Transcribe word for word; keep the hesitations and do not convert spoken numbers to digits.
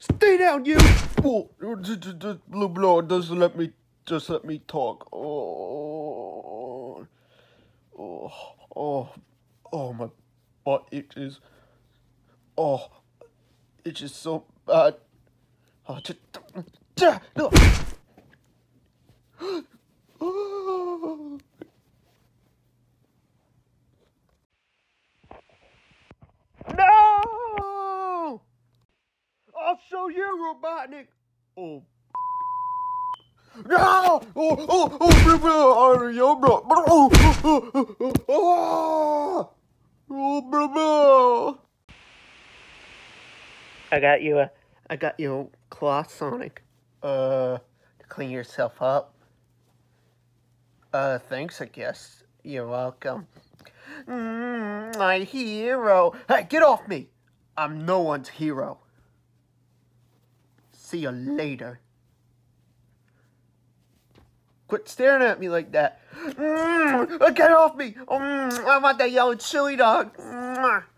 Stay down, you! Oh, Blue Blood, just let me, just let me talk. Oh, oh, oh, oh, my butt itches. Oh, it's just so bad. Oh, just, no. Oh. No! I'll show you, Robotnik. Oh. No! Oh, oh, oh, oh, oh, oh, oh, oh, I got you a, I got you a cloth, Sonic. Uh, to clean yourself up. Uh, thanks, I guess. You're welcome. Mm, my hero. Hey, get off me! I'm no one's hero. See you later. Quit staring at me like that. Mm, get off me! Mm, I want that yellow chili dog. Mm.